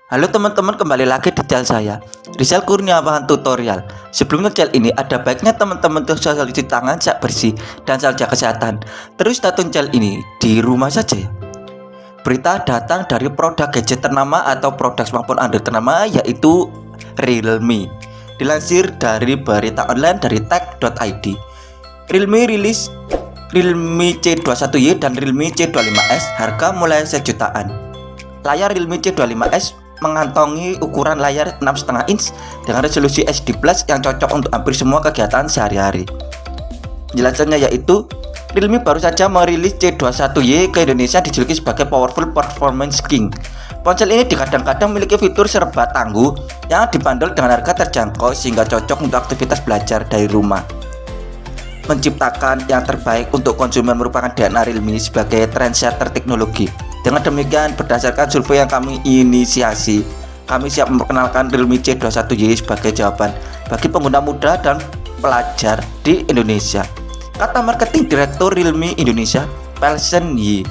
Halo teman-teman, kembali lagi di channel saya, Rizal Kurniawan Tutorial. Sebelum channel ini, ada baiknya teman-teman selalu cuci tangan saat bersih dan selalu jaga kesehatan. Terus tonton channel ini di rumah saja ya. Berita datang dari produk gadget ternama atau produk smartphone Android ternama, yaitu Realme. Dilansir dari berita online dari tech.id, Realme rilis Realme C21y dan Realme C25s, harga mulai sejutaan. Layar Realme C25s mengantongi ukuran layar 6,5 inch dengan resolusi HD+ yang cocok untuk hampir semua kegiatan sehari-hari. Penjelasannya yaitu, Realme baru saja merilis C21y ke Indonesia, dijuluki sebagai Powerful Performance King. Ponsel ini kadang-kadang memiliki fitur serba tangguh yang dibanderol dengan harga terjangkau sehingga cocok untuk aktivitas belajar dari rumah. Menciptakan yang terbaik untuk konsumen merupakan DNA Realme sebagai trendsetter teknologi. Dengan demikian, berdasarkan survei yang kami inisiasi, kami siap memperkenalkan Realme C21y sebagai jawaban bagi pengguna muda dan pelajar di Indonesia, kata marketing direktur Realme Indonesia, Pelsen Y.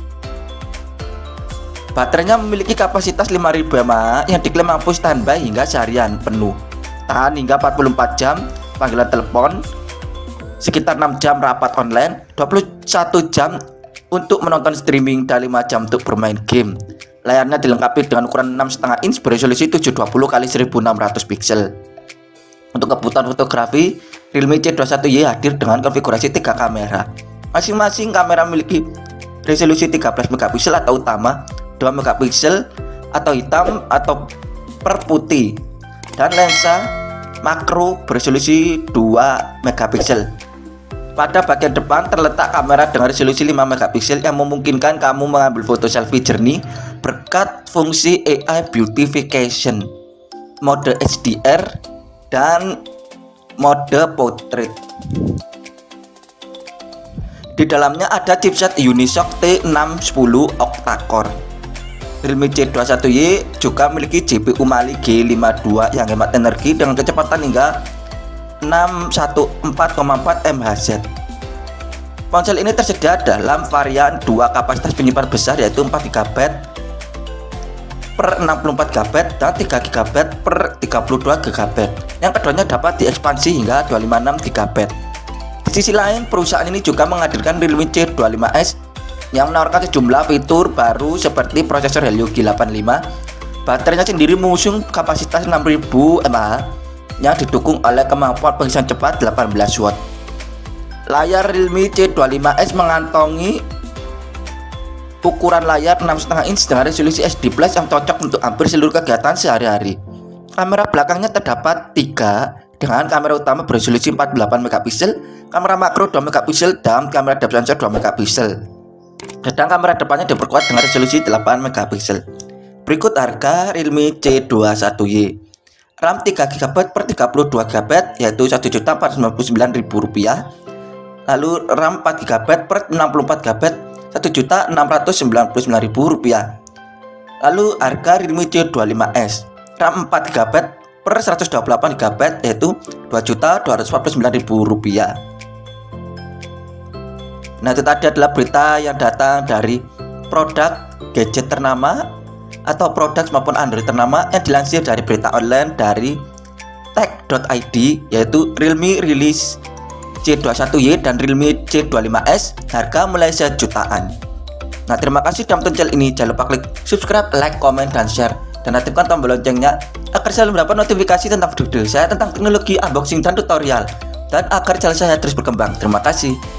Baterainya memiliki kapasitas 5000 mAh yang diklaim mampu standby hingga seharian penuh, tahan hingga 44 jam panggilan telepon, sekitar 6 jam rapat online, 21 jam untuk menonton streaming, dan 5 jam untuk bermain game. Layarnya dilengkapi dengan ukuran 6,5 inch beresolusi 720x1600 pixel. Untuk kebutuhan fotografi, Realme C21y hadir dengan konfigurasi 3 kamera. Masing-masing kamera memiliki resolusi 13 megapiksel atau utama, 2 megapiksel atau hitam atau per putih, dan lensa makro beresolusi 2 megapiksel. Pada bagian depan terletak kamera dengan resolusi 5 megapiksel yang memungkinkan kamu mengambil foto selfie jernih berkat fungsi AI Beautification, mode HDR, dan mode portrait. Di dalamnya ada chipset Unisoc T610 octa-core. Realme C21y juga memiliki GPU Mali G52 yang hemat energi dengan kecepatan hingga 614,4 MHz. Ponsel ini tersedia dalam varian 2 kapasitas penyimpan besar, yaitu 4GB per 64GB dan 3GB per 32GB. Yang keduanya dapat diekspansi hingga 256GB. Di sisi lain, perusahaan ini juga menghadirkan Realme C25s yang menawarkan sejumlah fitur baru seperti prosesor Helio G85. Baterainya sendiri mengusung kapasitas 6000 mAh yang didukung oleh kemampuan pengisian cepat 18 watt. Layar Realme C25s mengantongi ukuran layar 6,5 inch dengan resolusi HD+ yang cocok untuk hampir seluruh kegiatan sehari-hari. Kamera belakangnya terdapat 3 dengan kamera utama beresolusi 48 megapiksel, kamera makro 2 megapiksel, dan kamera depth sensor 2 megapiksel. Sedang kamera depannya diperkuat dengan resolusi 8 megapiksel. Berikut harga Realme C21y. RAM 3GB per 32GB yaitu Rp1.499.000. Lalu RAM 4GB per 64GB Rp1.699.000. Lalu harga Realme C25s. RAM 4GB per 128GB yaitu Rp2.249.000. Nah, itu tadi adalah berita yang datang dari produk gadget ternama atau produk maupun Android ternama yang dilansir dari berita online dari tech.id, yaitu Realme rilis C21y dan Realme C25s, harga mulai sejutaan. Nah, terima kasih sudah menonton channel ini. Jangan lupa klik subscribe, like, komen, dan share, dan aktifkan tombol loncengnya agar selalu mendapat notifikasi tentang video saya tentang teknologi, unboxing, dan tutorial, dan agar channel saya terus berkembang. Terima kasih.